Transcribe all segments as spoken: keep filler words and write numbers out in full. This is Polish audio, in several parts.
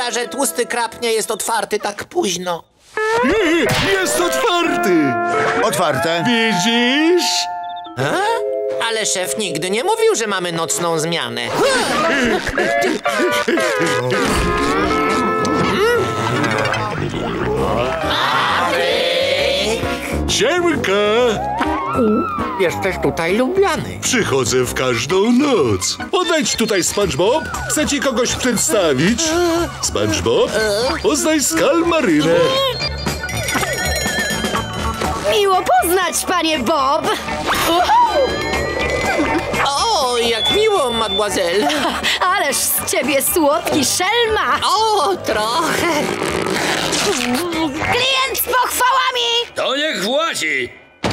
dziwka, że tłusty krab nie jest otwarty tak późno. Jest otwarty! Otwarte. Widzisz? A? Ale szef nigdy nie mówił, że mamy nocną zmianę. Siemka! Jesteś tutaj lubiany. Przychodzę w każdą noc. Podejdź tutaj, SpongeBob. Chcę ci kogoś przedstawić. SpongeBob, poznaj Skalmarynę. Miło poznać, panie Bob! Uhu! O, jak miło, mademoiselle. Ależ z ciebie słodki szelma! O, trochę. Klient z pochwałami! To niech włazi!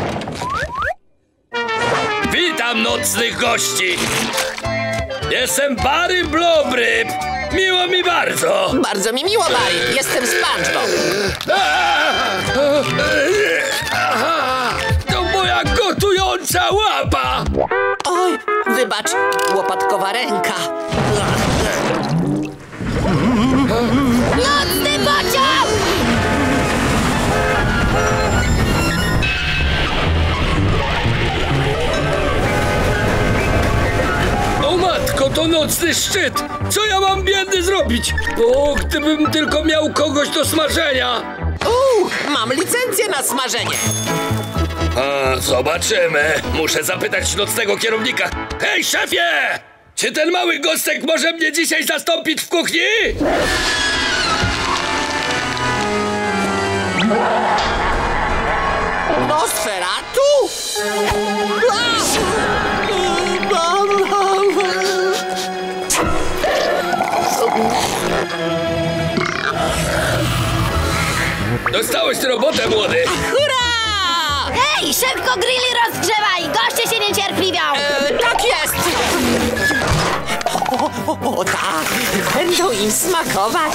Witam nocnych gości! Jestem Barry Blobryb! Miło mi bardzo! Bardzo mi miło, Barry. Jestem SpongeBob. To moja gotująca łapa! Oj, wybacz, łopatkowa ręka. Nocny pociąg! O matko, to nocny szczyt! Co ja mam biedny zrobić? O, gdybym tylko miał kogoś do smażenia! Uuu, mam licencję na smażenie. A, zobaczymy. Muszę zapytać nocnego kierownika. Hej, szefie! Czy ten mały gostek może mnie dzisiaj zastąpić w kuchni? Nosferatu? Dostałeś robotę, młody. Hurra! Hej, szybko grilli rozgrzewaj! Goście się niecierpliwią! E, tak jest! O, o, o, tak! Będą im smakować!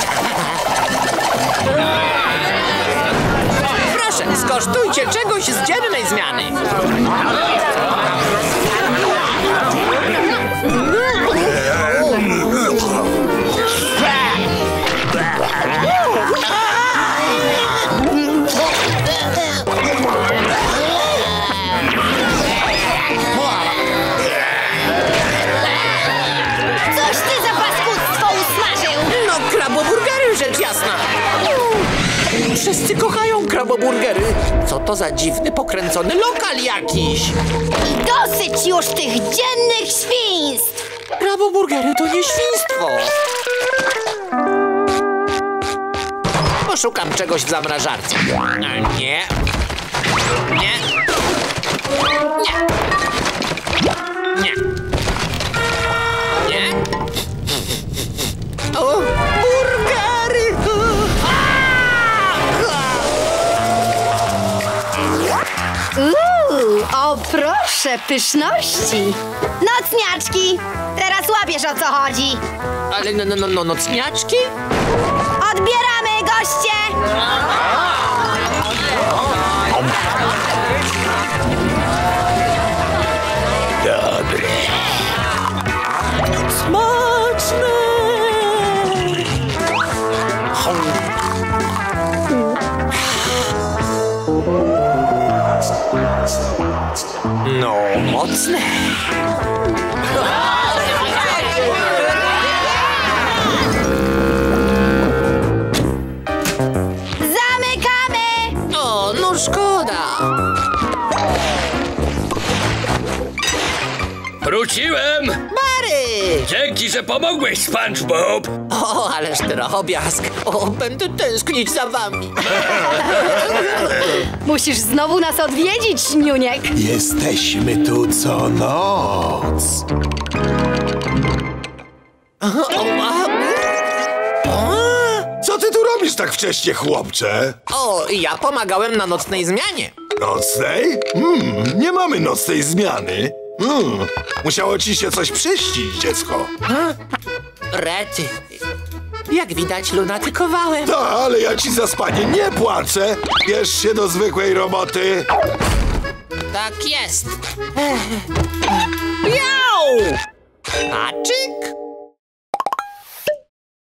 Proszę, skosztujcie czegoś z dziennej zmiany! Coś ty za paskudztwo usmażył! No, kraboburgery, rzecz jasna! Wszyscy kochają kraboburgery. Co to za dziwny, pokręcony lokal jakiś? I dosyć już tych dziennych świństw! Kraboburgery to nie świństwo. Poszukam czegoś w zamrażarce. Nie. Nie. Nie. Nie. Nie. O, burgery! Uuu, o proszę, pyszności! Nocniaczki! Teraz łapiesz, o co chodzi! Ale no, no, no, no, nocniaczki? Odbieramy, goście! Dobry. Smaczne! No, mocne. Zamykamy! O, no szkoda. Wróciłem! Bary! Dzięki, że pomogłeś, SpongeBob! O, ależ drobiazg. O, będę tęsknić za wami. Musisz znowu nas odwiedzić, Niuniek! Jesteśmy tu co noc. O, a, o, Co ty tu robisz tak wcześnie, chłopcze? o, ja pomagałem na nocnej zmianie. Nocnej? Hmm, nie mamy nocnej zmiany. Hmm, musiało ci się coś przyścić, dziecko. Rety. Jak widać, lunatykowałem. No, ale ja ci za spanie nie płacę. Bierz się do zwykłej roboty. Tak jest. Jau! Haczyk?